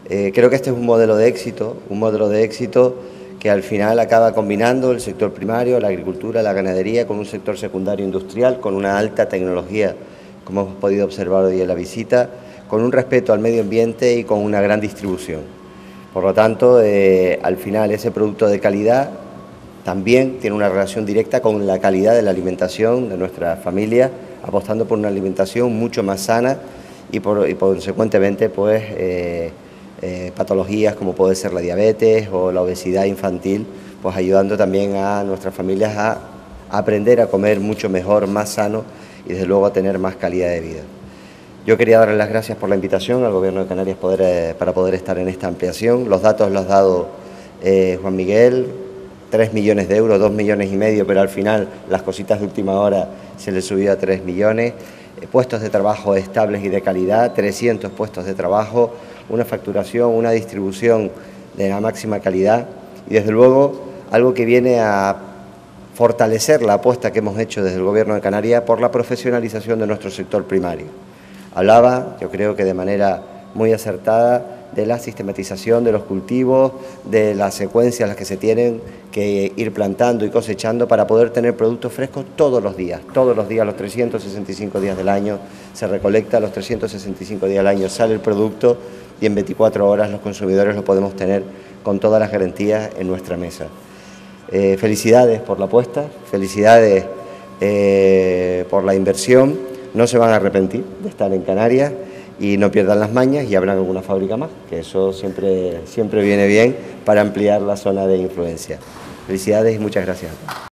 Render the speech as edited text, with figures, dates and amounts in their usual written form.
Creo que este es un modelo de éxito que al final acaba combinando el sector primario, la agricultura, la ganadería, con un sector secundario industrial, con una alta tecnología, como hemos podido observar hoy en la visita, con un respeto al medio ambiente y con una gran distribución. Por lo tanto, al final ese producto de calidad también tiene una relación directa con la calidad de la alimentación de nuestra familia, apostando por una alimentación mucho más sana y consecuentemente pues patologías como puede ser la diabetes o la obesidad infantil, pues ayudando también a nuestras familias a aprender a comer mucho mejor, más sano y desde luego a tener más calidad de vida. Yo quería darles las gracias por la invitación al Gobierno de Canarias para poder estar en esta ampliación. Los datos los ha dado Juan Miguel, 3 millones de euros, 2,5 millones, pero al final las cositas de última hora se les subió a 3 millones. Puestos de trabajo estables y de calidad, 300 puestos de trabajo, una facturación, una distribución de la máxima calidad y desde luego algo que viene a fortalecer la apuesta que hemos hecho desde el Gobierno de Canarias por la profesionalización de nuestro sector primario. Hablaba, yo creo que de manera muy acertada, de la sistematización de los cultivos, de las secuencias en las que se tienen que ir plantando y cosechando para poder tener productos frescos todos los días, los 365 días del año se recolecta, los 365 días del año sale el producto y en 24 horas los consumidores lo podemos tener con todas las garantías en nuestra mesa. Felicidades por la apuesta, felicidades por la inversión, no se van a arrepentir de estar en Canarias y no pierdan las mañas y abran alguna fábrica más, que eso siempre viene bien para ampliar la zona de influencia. Felicidades y muchas gracias.